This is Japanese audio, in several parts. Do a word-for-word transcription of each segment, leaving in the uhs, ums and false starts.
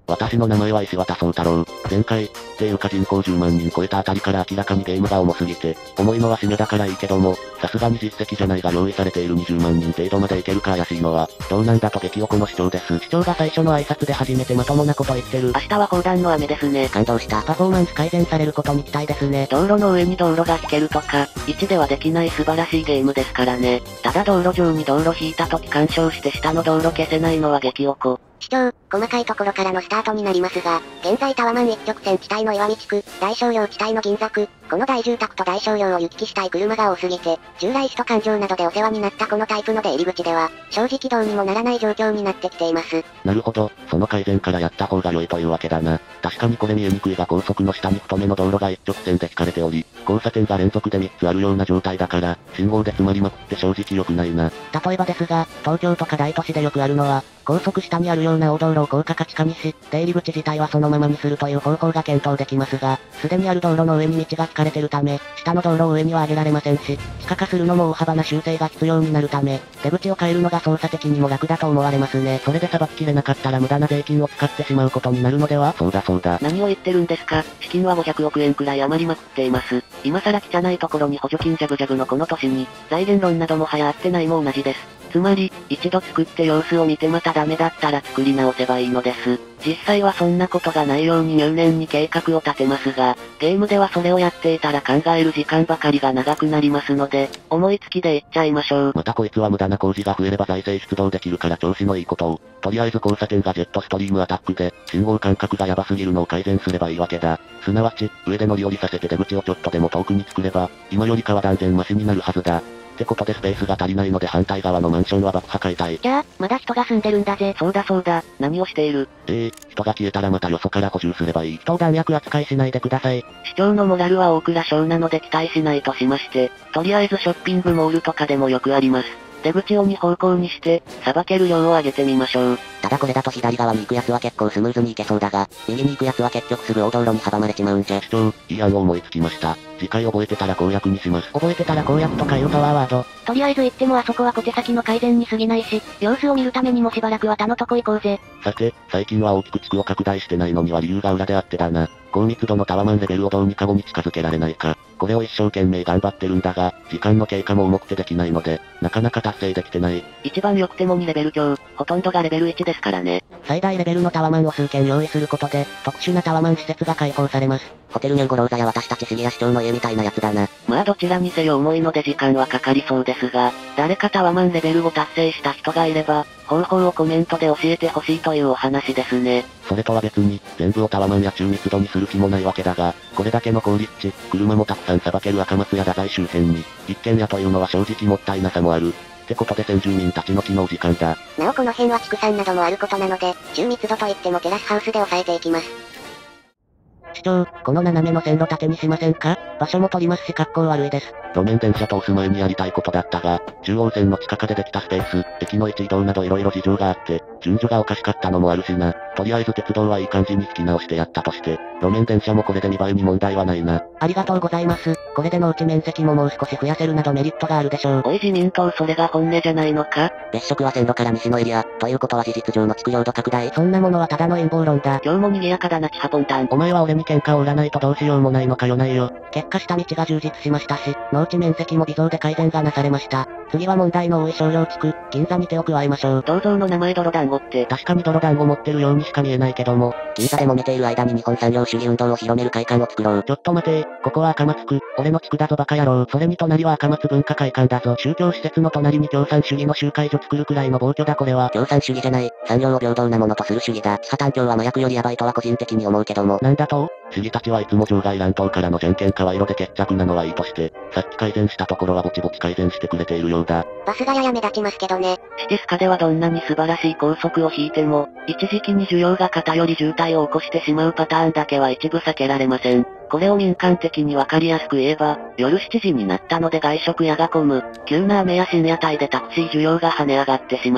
私の名前は石渡宗太郎。前回、っていうか人口じゅうまんにん超えたあたりから明らかにゲームが重すぎて、重いのは締めだからいいけども、さすがに実績じゃないが用意されているにじゅうまんにん程度までいけるか怪しいのは、どうなんだと激おこの主張です。 市長が最初の挨拶で初めてまともなこと言ってる。 明日は砲弾の雨ですね。 感動した。パフォーマンス改善されることに期待ですね。 道路の上に道路が引けるとか、いちではできない素晴らしいゲームですからね。ただ道路上に道路引いた時干渉して下の道路消せないのは激おこ。 市長、細かいところからのスタートになりますが、現在タワマン一直線地帯の岩見地区、大商用地帯の銀座区、この大住宅と大商用を行き来したい車が多すぎて、従来首都環状などでお世話になったこのタイプの出入り口では、正直どうにもならない状況になってきています。 なるほど、その改善からやった方が良いというわけだな。確かにこれ見えにくいが高速の下に太めの道路が一直線で引かれており、交差点が連続でみっつあるような状態だから、信号で詰まりまくって正直良くないな。 例えばですが、東京とか大都市でよくあるのは、高速下にあるような大道路を高架か地下にし、出入り口自体はそのままにするという方法が検討できますが、すでにある道路の上に道が引かれてるため、下の道路を上には上げられませんし、地下化するのも大幅な修正が必要になるため、出口を変えるのが操作的にも楽だと思われますね。 それで裁ききれなかったら無駄な税金を使ってしまうことになるのでは？そうだそうだ。 何を言ってるんですか？資金はごひゃくおくえんくらい余りまくっています。今更汚いところに補助金ジャブジャブのこの年に、財源論なども流行ってないも同じです。つまり、一度作って様子を見てまたダメだったら作り直せばいいのです。実際はそんなことがないように入念に計画を立てますが、ゲームではそれをやっていたら考える時間ばかりが長くなりますので、思いつきで言っちゃいましょう。 またこいつは無駄な工事が増えれば財政出動できるから調子のいいことを。とりあえず交差点がジェットストリームアタックで、信号間隔がヤバすぎるのを改善すればいいわけだ。すなわち、上で乗り降りさせて出口をちょっとでも遠くに作れば、今よりかは断然マシになるはずだ。ってことでスペースが足りないので反対側のマンションは爆破解体。 じゃあ、まだ人が住んでるんだぜ。 そうだそうだ、何をしている？ ええー、人が消えたらまたよそから補充すればいい。 人を弾薬扱いしないでください。 市長のモラルは大蔵省なので期待しないとしまして、とりあえずショッピングモールとかでもよくあります。出口をに方向にして、さばける量を上げてみましょう。 ただこれだと左側に行くやつは結構スムーズに行けそうだが、右に行くやつは結局すぐ大道路に阻まれちまうんじゃ。 市長、いい案を思いつきました。次回覚えてたら公約にします。 覚えてたら公約とかいうパワーワード。 とりあえず言ってもあそこは小手先の改善に過ぎないし、様子を見るためにもしばらくは他のとこ行こうぜ。 さて、最近は大きく地区を拡大してないのには理由が裏であってだな。高密度のタワマンレベルをどうにかごに近づけられないか。これを一生懸命頑張ってるんだが、時間の経過も重くてできないので、なかなか達成できてない。 一番良くてもにレベル強、ほとんどがレベルいちですからね。 最大レベルのタワマンを数件用意することで、特殊なタワマン施設が開放されます。ホテルニューゴローザや私たち市議や市長の家みたいなやつだな。 まあどちらにせよ重いので時間はかかりそうですが、誰かタワマンレベルを達成した人がいれば、方法をコメントで教えてほしいというお話ですね。 それとは別に、全部をタワマンや中密度にする気もないわけだが、これだけの高立地、車もたくさんさばける赤松や太宰周辺に、一軒家というのは正直もったいなさもある。ってことで先住民たちの機能時間だ。 なおこの辺は畜産などもあることなので、中密度といってもテラスハウスで抑えていきます。 市長、この斜めの線路縦にしませんか？場所も取りますし格好悪いです。 路面電車通す前にやりたいことだったが、中央線の地下化でできたスペース、駅の位置移動など色々事情があって、順序がおかしかったのもあるしな。とりあえず鉄道はいい感じに引き直してやったとして、路面電車もこれでにばいに問題はないな。 ありがとうございます。これで農地面積ももう少し増やせるなどメリットがあるでしょう。 おい自民党それが本音じゃないのか？ 別色は線路から西のエリア、ということは事実上の地区領土拡大。そんなものはただの陰謀論だ。 今日も賑やかだなチハポンタン。 お前は俺に喧嘩を売らないとどうしようもないのかよないよ。結果下道が充実しましたし、農地面積も微増で改善がなされました。次は問題の多い商業地区、銀座に手を加えましょう。 銅像の名前泥団子って。 確かに泥団子持ってるようにしか見えないけども、銀座で揉めている間に日本産業主義運動を広める会館を作ろう。ちょっと待てー、ここは赤松区、俺の地区だぞバカ野郎。それに隣は赤松文化会館だぞ。宗教施設の隣に共産主義の集会所作るくらいの暴挙だこれは。共産主義じゃない、産業を平等なものとする主義だ。地下環境は麻薬よりヤバいとは個人的に思うけども。なんだと？ 市議たちはいつも場外乱闘からのじゃんけん顔色で決着なのはいいとして、さっき改善したところはぼちぼち改善してくれているようだ。 バスがやや目立ちますけどね。 シティスカではどんなに素晴らしい高速を引いても、一時期に需要が偏り渋滞を起こしてしまうパターンだけは一部避けられません。これを民間的にわかりやすく言えば、夜しちじになったので外食屋が混む、急な雨や深夜帯でタクシー需要が跳ね上がってしまう、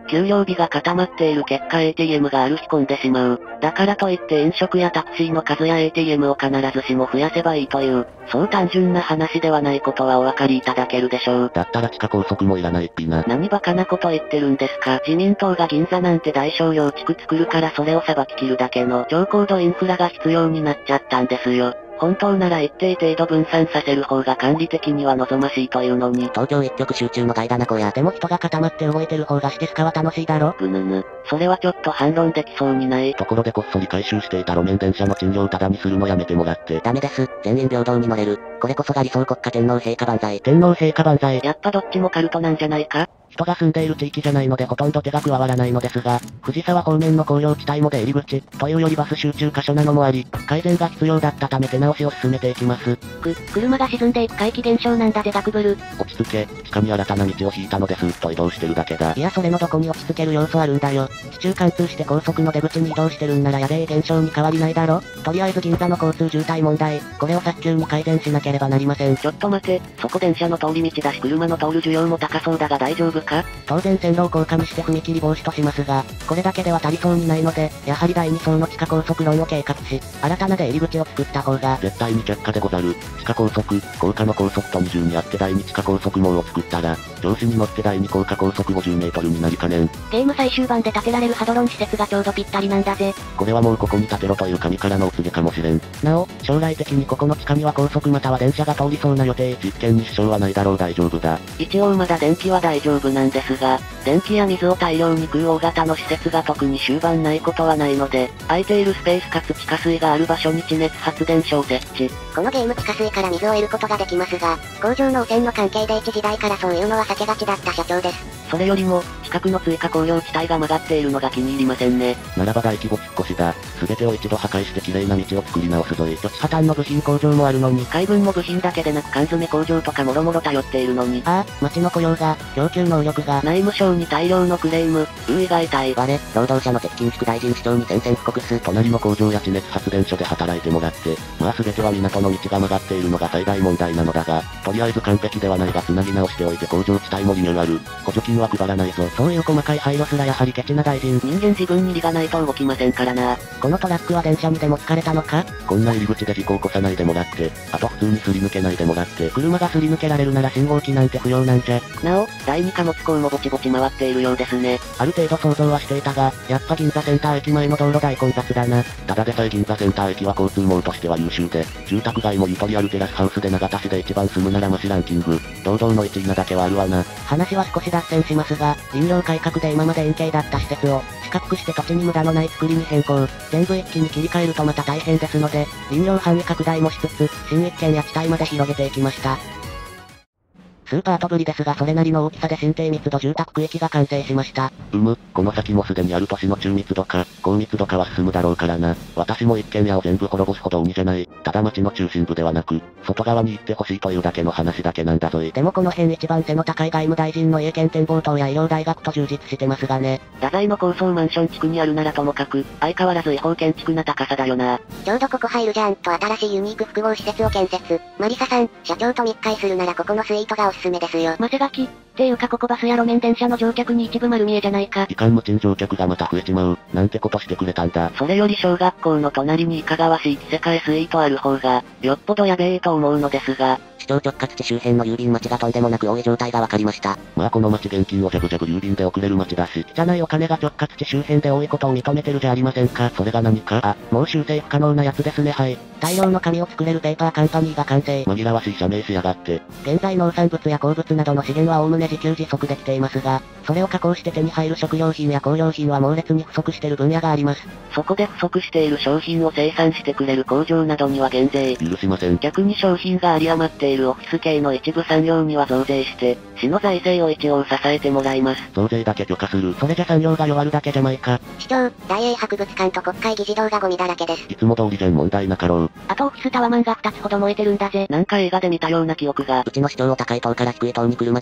給料日が固まっている結果 エーティーエム がある日混んでしまう。だからといって飲食やタクシーの数や エーティーエム を必ずしも増やせばいいという、そう単純な話ではないことはお分かりいただけるでしょう。 だったら地下高速もいらないっぴな。 何バカなこと言ってるんですか。自民党が銀座なんて大商業地区作るからそれを裁き切るだけの超高度インフラが必要になっちゃったんですよ。本当なら一定程度分散させる方が管理的には望ましいというのに。 東京一極集中の外だな小屋。でも人が固まって動いてる方がシテスカは楽しいだろ。 ぐぬぬ。それはちょっと反論できそうにない。 ところでこっそり回収していた路面電車の賃料タダにするのやめてもらって。 ダメです。全員平等に乗れる。これこそが理想国家天皇陛下万歳。天皇陛下万歳。 やっぱどっちもカルトなんじゃないか。 人が住んでいる地域じゃないのでほとんど手が加わらないのですが、藤沢方面の工業地帯も出入り口、というよりバス集中箇所なのもあり、改善が必要だったため手直しを進めていきます。 く、車が沈んでいく怪奇現象なんだぜザクブル。 落ち着け、地下に新たな道を引いたのでスーッと移動してるだけだ。 いやそれのどこに落ち着ける要素あるんだよ。地中貫通して高速の出口に移動してるんならやべえ現象に変わりないだろ。とりあえず銀座の交通渋滞問題、これを早急に改善しなければなりません。 ちょっと待て、そこ電車の通り道だし車の通る需要も高そうだが大丈夫か。 当然線路を高架にして踏切防止としますが、これだけでは足りそうにないので、やはりだいに層の地下高速論を計画し、新たな出入り口を作った方が、 絶対に却下でござる。地下高速、高架の高速と二重にあってだいに地下高速網を作ったら、上司に乗ってだいに高架高速ごじゅうメートルになりかねん。 ゲーム最終盤で建てられるハドロン施設がちょうどぴったりなんだぜ。 これはもうここに建てろという神からのお告げかもしれん。 なお、将来的にここの地下には高速または電車が通りそうな予定。 実験に支障はないだろう。大丈夫だ。 一応まだ電気は大丈夫なんですが、電気や水を大量に食う大型の施設が特に終盤ないことはないので、空いているスペースかつ地下水がある場所に地熱発電所を設置。 このゲーム地下水から水を得ることができますが、工場の汚染の関係で一時代からそういうのは避けがちだった社長です。 それよりも、近くの追加工業地帯が曲がっているのが気に入りませんね。 ならば大規模引っ越しだ。すべてを一度破壊して綺麗な道を作り直すぞい。 土地破綻の部品工場もあるのに、 海分も部品だけでなく缶詰工場とかもろもろ頼っているのに。 ああ、町の雇用が、供給能力が、 内務省に大量のクレーム、ういが痛い。 我、労働者の鉄筋副大臣市長に宣戦布告す。 隣の工場や地熱発電所で働いてもらって、まあすべては港の道が曲がっているのが最大問題なのだが、とりあえず完璧ではないが繋ぎ直しておいて工場地帯もリニューアル、補助金は配らないぞ。 そういう細かい配慮すらやはりケチな大臣。 人間自分に利がないと動きませんからな。 このトラックは電車にでも疲れたのか。 こんな入り口で事故を起こさないでもらって、あと普通にすり抜けないでもらって。 車がすり抜けられるなら信号機なんて不要なんじゃ。 なお、だいに貨物港もぼちぼち回っているようですね。 ある程度想像はしていたが、やっぱ銀座センター駅前の道路大混雑だな。 ただでさえ銀座センター駅は交通網としては優秀で、住宅街もゆとりあるテラスハウスで長田市で一番住むならマシランキング、堂々のいちいなだけはあるわな。 話は少し脱線しますが、林業改革で今まで円形だった施設を、四角くして土地に無駄のない作りに変更。全部一気に切り替えるとまた大変ですので、林業範囲拡大もしつつ、新一軒や地帯まで広げていきました。スーパーとぶりですがそれなりの大きさで新低密度住宅区域が完成しました。 うむ、この先もすでにある都市の中密度か、高密度化は進むだろうからな。私も一軒家を全部滅ぼすほど鬼じゃない。ただ町の中心部ではなく、外側に行ってほしいというだけの話だけなんだぞい。 でもこの辺一番背の高い外務大臣の家兼展望塔や医療大学と充実してますがね。 太宰の高層マンション地区にあるならともかく、相変わらず違法建築な高さだよな。 ちょうどここ入るじゃん、と新しいユニーク複合施設を建設。マリサさん、社長と密会するならここのスイートがおすすめですよ。 マセガキ、っていうかここバスや路面電車の乗客に一部丸見えじゃないか。 いかん無賃乗客がまた増えちまう。なんてことしてくれたんだ。 それより小学校の隣にいかがわしい着せ替えスイートある方が、よっぽどやべえと思うのですが。 市長直轄地周辺の郵便待ちがとんでもなく多い状態がわかりました。 まあこの町現金をジャブジャブ郵便で送れる町だし。 じゃないお金が直轄地周辺で多いことを認めてるじゃありませんか。 それが何か。 あ、もう修正不可能なやつですね。はい。大量の紙を作れるペーパーカンパニーが完成。 紛らわしい社名しやがって。 現在農産物や鉱物などの資源はおおむね自給自足できていますが、それを加工して手に入る食料品や工業品は猛烈に不足している分野があります。 そこで不足している商品を生産してくれる工場などには減税。 許しません。 逆に商品が有り余っているオフィス系の一部産業には増税して、市の財政を一応支えてもらいます。 増税だけ許可する。 それじゃ産業が弱るだけじゃないか。 市長、大英博物館と国会議事堂がゴミだらけです。 いつも通りじゃん問題なかろう。 あとオフィスタワマンがふたつほど燃えてるんだぜ。 なんか映画で見たような記憶が。 うちの市長を高い塔から低い塔に車で飛ばそうぜ。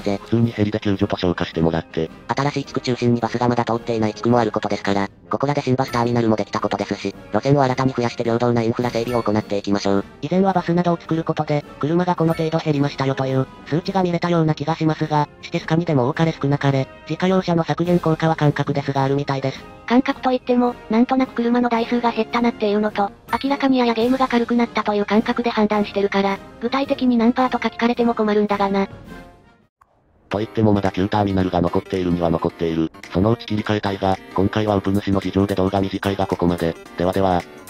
て、 普通にヘリで救助と消化してもらって、 新しい地区中心にバスがまだ通っていない地区もあることですから、ここらで新バスターミナルもできたことですし、路線を新たに増やして平等なインフラ整備を行っていきましょう。以前はバスなどを作ることで、車がこの程度減りましたよという、数値が見れたような気がしますが、シティスカにでも多かれ少なかれ、自家用車の削減効果は感覚ですがあるみたいです。 感覚といっても、なんとなく車の台数が減ったなっていうのと、明らかにややゲームが軽くなったという感覚で判断してるから、具体的に何パーとか聞かれても困るんだがな。 と言ってもまだ旧ターミナルが残っているには残っている。そのうち切り替えたいが、今回はウプ主の事情で動画短いがここまで。ではでは。